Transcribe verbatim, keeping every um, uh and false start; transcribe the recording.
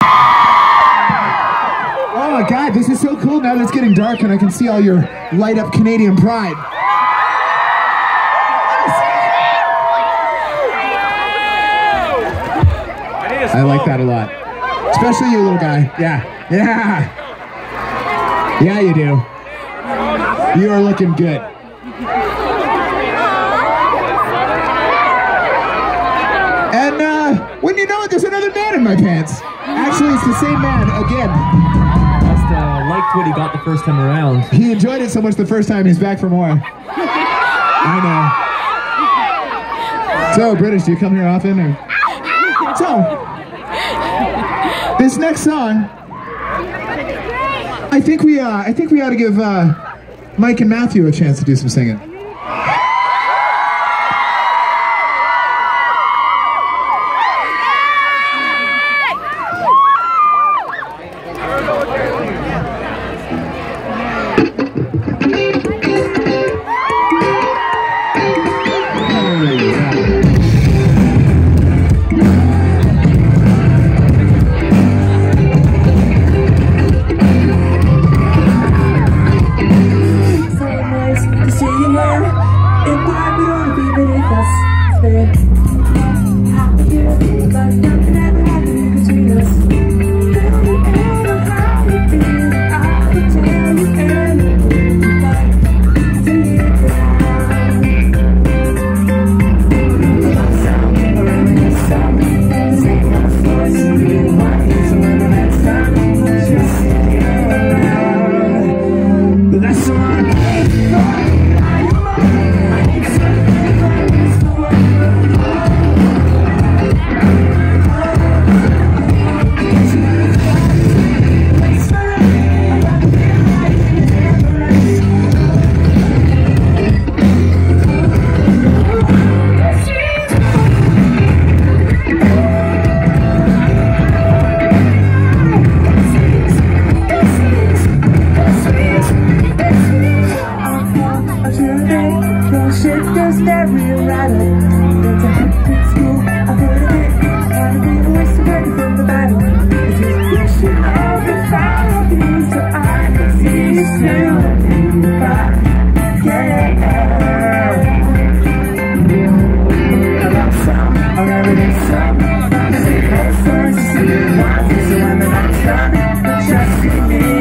Oh my God, this is so cool now that it's getting dark and I can see all your light up Canadian pride. I like that a lot. Especially you, little guy. Yeah. Yeah. Yeah, you do. You are looking good. And uh, when you know it, there's another man in my pants. Actually, it's the same man again. Must uh, liked what he got the first time around. He enjoyed it so much the first time, he's back for more. I know. So, British, do you come here often? Or? So, this next song, I think we, uh, I think we ought to give uh, Mike and Matthew a chance to do some singing. Just